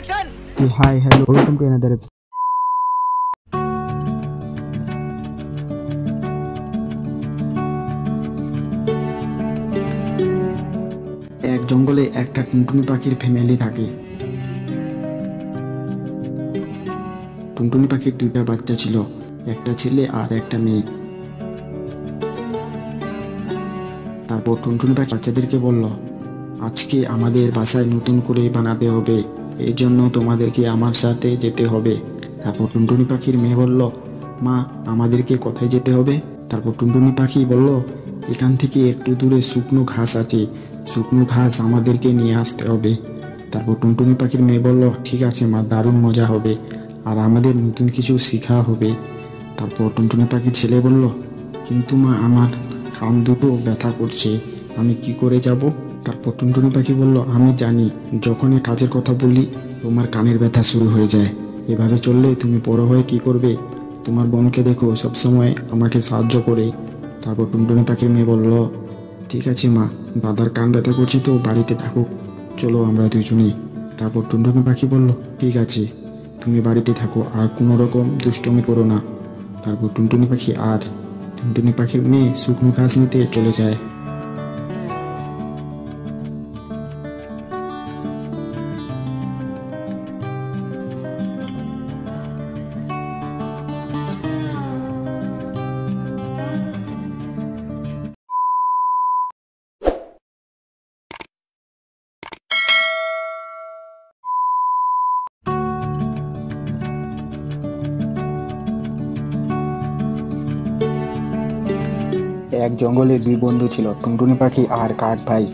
Hi, hello, welcome to another episode. এক জঙ্গলে একটা টুনটুনি পাখির ফ্যামিলি থাকে। টুনটুনি পাখির দুইটা বাচ্চা ছিল, একটা ছেলে আর একটা মেয়ে। তারপর টুনটুনি পাখি বাচ্চাদেরকে বলল, আজকে আমাদের বাসায় নতুন করে বানাতে হবে, এই জন্য তোমাদেরকে আমার সাথে যেতে হবে। তারপর টুনটুনি পাখির মেয়ে বলল, মা, আমাদেরকে কোথায় যেতে হবে? তারপর টুনটুনি পাখি বলল, এখান থেকে একটু দূরে শুকনো ঘাস আছে, শুকনো ঘাস আমাদেরকে নিয়ে আসতে হবে। তারপর টুনটুনি পাখির মেয়ে বলল, ঠিক আছে মা, দারুণ মজা হবে আর আমাদের নতুন কিছু শেখা হবে। তারপর টুনটুনি পাখির ছেলে বলল, কিন্তু মা, আমার কান দুটো ব্যথা করছে, আমি কি করে যাব? তারপর টুনটুনি পাখি বলল, আমি জানি, যখনই কাজের কথা বলি তোমার কানের ব্যথা শুরু হয়ে যায়। এভাবে চললে তুমি বড় হয়ে কি করবে? তোমার বোনকে দেখো, সবসময় আমাকে সাহায্য করে। তারপর টুনটুনি পাখির মেয়ে বলল, ঠিক আছে মা, দাদার কান ব্যথা করছে তো বাড়িতে থাকুক, চলো আমরা দুজনেই। তারপর টুনটুনি পাখি বলল, ঠিক আছে, তুমি বাড়িতে থাকো আর কোনো রকম দুষ্টুমি করো না। তারপর টুনটুনি পাখির মেয়ে শুকনো ঘাস নিতে চলে যায়। এক জঙ্গলে দুই বন্ধু ছিল, টুনটুনি পাখি আর কাক ভাই।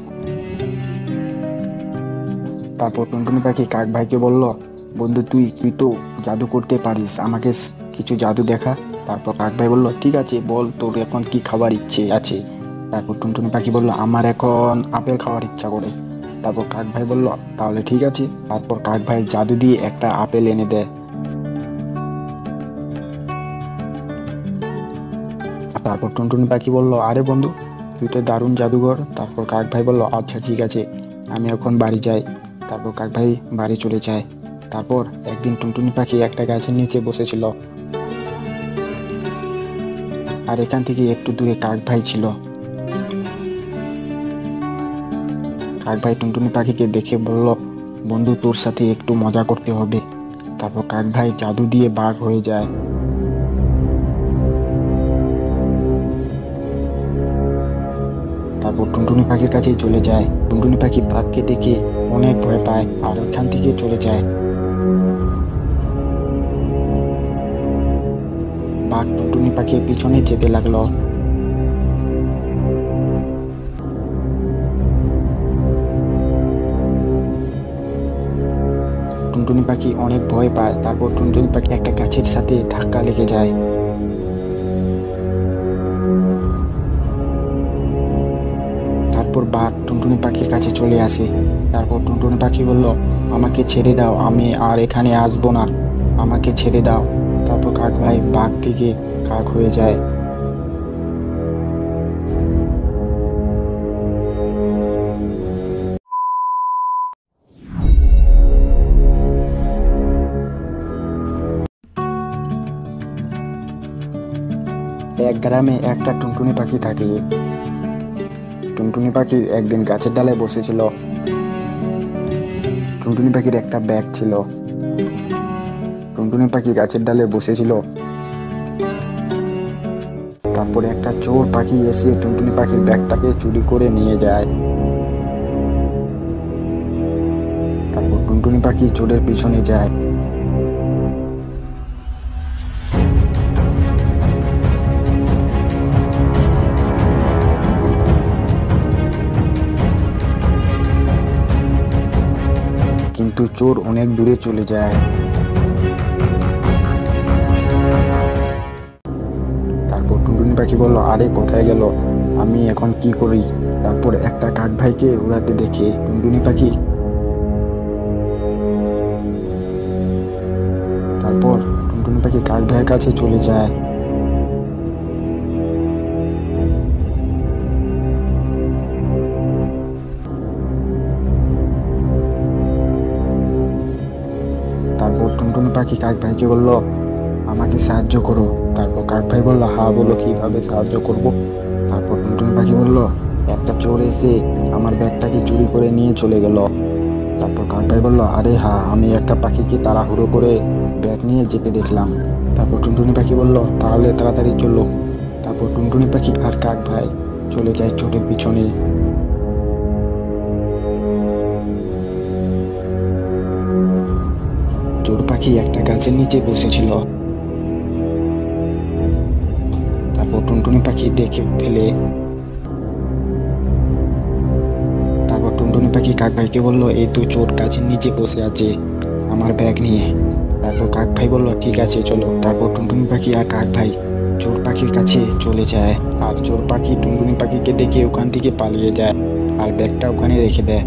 তারপর টুনটুনি পাখি কাক ভাইকে বলল, বন্ধু, তুই তো জাদু করতে পারিস, আমাকে কিছু জাদু দেখা। তারপর কাক ভাই বলল, ঠিক আছে, বল তোর এখন কি খাবার ইচ্ছে আছে। তারপর টুনটুনি পাখি বলল, আমার এখন আপেল খাওয়ার ইচ্ছা করে। তারপর কাক ভাই বলল, তাহলে ঠিক আছে। তারপর কাক ভাই জাদু দিয়ে একটা আপেল এনে দেয়। তারপর টুনটুনি পাখি বলল, আরে বন্ধু, তুই তো দারুণ জাদুঘর। তারপর কাক ভাই বলল, আচ্ছা ঠিক আছে, আমি এখন বাড়ি যাই। তারপর কাক ভাই বাড়ি চলে যায়। তারপর একদিন টুনটুনি পাখি একটা গাছের নিচে বসেছিল, আর এখান থেকে একটু দূরে কাক ভাই ছিল। কাক ভাই টুনটুনি পাখিকে দেখে বলল, বন্ধু, তোর সাথে একটু মজা করতে হবে। তারপর কাক ভাই জাদু দিয়ে বাঘ হয়ে যায়। তারপর টুনটুনি পাখির কাছেই চলে যায়। টুনটুনি পাখি বাঘকে দেখে অনেক ভয় পায় আর ওইখান থেকে চলে যায়। বাঘ টুনটুনি পাখির পিছনে যেতে লাগলো। টুনটুনি পাখি অনেক ভয় পায়। তারপর টুনটুনি পাখি একটা গাছের সাথে ধাক্কা লেগে যায়। তারপর বাঘ টুনটুনি পাখির কাছে চলে আসে। তারপর টুনটুনি পাখি বলল, আমাকে ছেড়ে দাও, আমি আর এখানে আসবো না, আমাকে ছেড়ে দাও। তারপর কাক ভাই বাঘ থেকে কাক হয়ে যায়। এক গ্রামে একটা টুনটুনি পাখি থাকে। টুনটুনি পাখি একদিন গাছের ডালে বসেছিল। টুনটুনি পাখির একটা ব্যাগ ছিল। টুনটুনি পাখি গাছের ডালে বসেছিল। তারপরে একটা চোর পাখি এসে টুনটুনি পাখির ব্যাগটাকে চুরি করে নিয়ে যায়। তারপর টুনটুনি পাখি চোরের পিছনে যায়। কিন্তু চোর অনেক দূরে চলে যায়। তারপর টুনটুনি পাখি বলল, আরে কোথায় গেল, আমি এখন কি করি? তারপর একটা কাক ভাইকে উড়াতে দেখে টুনটুনি পাখি। তারপর টুনটুনি পাখি কাক ভাইয়ের কাছে চলে যায়। টুনটুনি পাখি কাক ভাইকে বলল, আমাকে সাহায্য করো। তারপর কাক ভাই বলল, হ্যাঁ বলো, কিভাবে সাহায্য করব। তারপর টুনটুনি পাখি বলল, একটা চোর এসে আমার ব্যাগটাকে চুরি করে নিয়ে চলে গেল। তারপর কাক ভাই বলল, আরে হ্যাঁ, আমি একটা পাখিকে তাড়াহুড়ো করে ব্যাগ নিয়ে যেতে দেখলাম। তারপর টুনটুনি পাখি বলল, তাহলে তাড়াতাড়ি চলো। তারপর টুনটুনি পাখি আর কাক ভাই চলে যায় চোরের পিছনে। চোর পাখি একটা গাছের নিচে বসেছিল। তারপর টুনটুনি পাখি দেখে ফেলে। তারপর টুনটুনি পাখি কাক ভাইকে বলল, এই তো চোর গাছের নিচে বসে আছে আমার ব্যাগ নিয়ে। তারপর কাক ভাই বলল, ঠিক আছে চলো। তারপর টুনটুনি পাখি আর কাক ভাই চোর পাখির কাছে চলে যায়, আর চোর পাখি টুনটুনি পাখিকে দেখে ওখান থেকে পালিয়ে যায় আর ব্যাগটা ওখানে রেখে দেয়।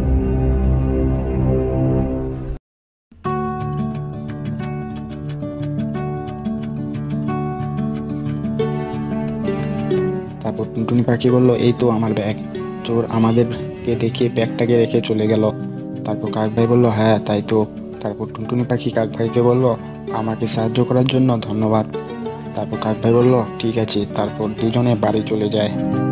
তারপর টুনটুনি পাখি বলল, এই তো আমার ব্যাগ। চোর আমাদেরকে দেখে ব্যাগটাকে রেখে চলে গেল। তারপর কাক ভাই বলল, হ্যাঁ তাই তো। তারপর টুনটুনি পাখি কাক ভাইকে বলল, আমাকে সাহায্য করার জন্য ধন্যবাদ। তারপর কাক ভাই বলল, ঠিক আছে। তারপর দুজনে বাড়ি চলে যায়।